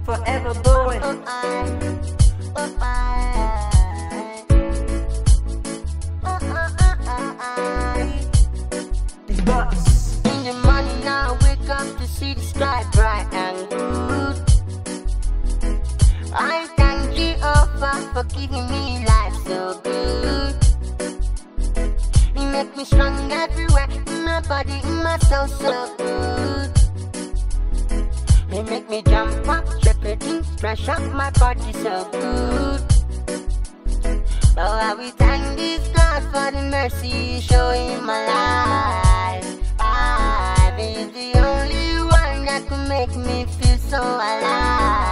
forever blowing. The bus. In the morning now I wake up to see the sky bright and good. I thank Jehovah for giving me life so good. He make me strong everywhere, in my body, in my soul so good. He make me jump up, shake it in, stretch up my body so good. Oh, I will thank this God for the mercy He show in my life. He's the only one that could make me feel so alive.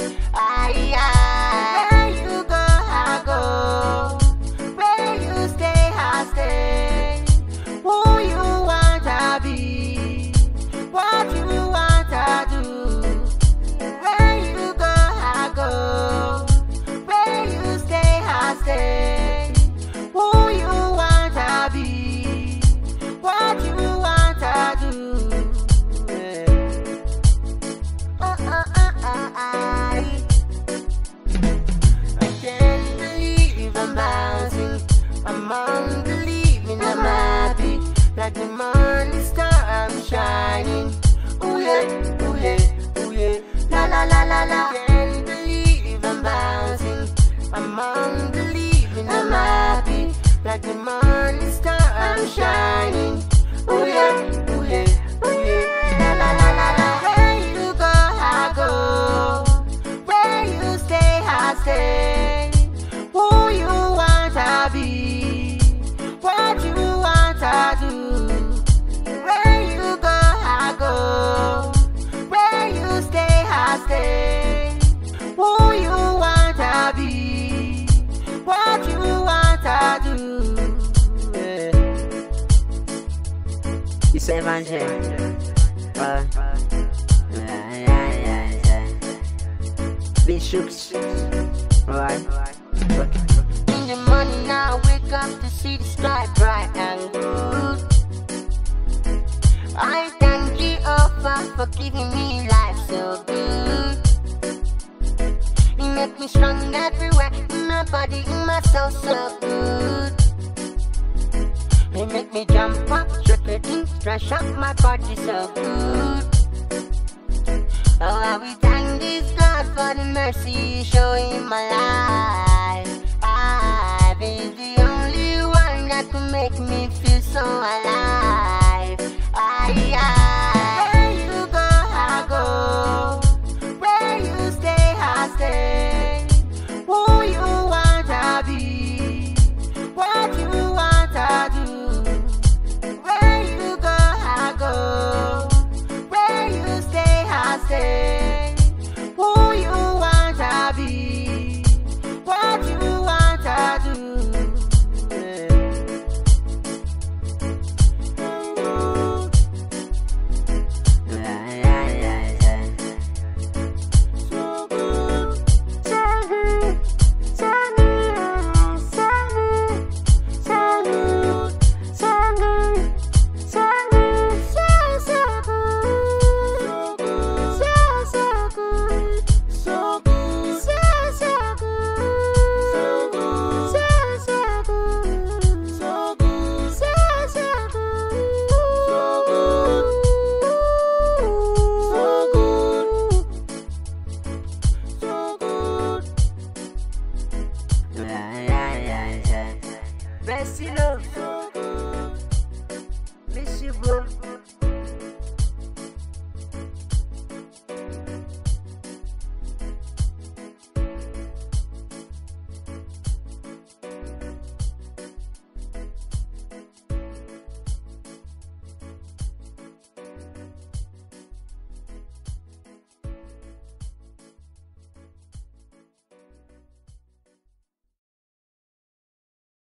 Where you go, I go. Where you stay, I stay. Who you want to be, what you want to do. Where you go, I go. Where you stay, I stay. Who you want to be, what you want to do. I can't believe I'm bouncing among the living. I'm happy like the morning star. I'm shining. Ooh yeah, ooh yeah, ooh yeah. La la la la la. I can't believe I'm bouncing among the living. I'm happy like the morning star. I'm shining. Ooh yeah, ooh yeah, ooh yeah. La la la la la. Where you go, I go. Where you stay, I stay. Who you want to be, what you want to do. Where you go, I go. Where you stay, I stay. Who you want to be, what you want to do. Isso é evangelho. Bichos. Right. In the morning now I wake up to see the sky bright and good. I thank Jehovah for giving me life so good. He make me strong everywhere, in my body, in my soul so good. He make me jump up, shake it in, stretch up my body so good. Oh, I will thank this God for the mercy He show in my life. He's the only one that could make me feel so alive. Where you go, I go. Where you stay, I stay. Who you want to be, what you want to do. Where you go, I go. Where you stay, I stay. Who you want to be, what you want to do. Best love.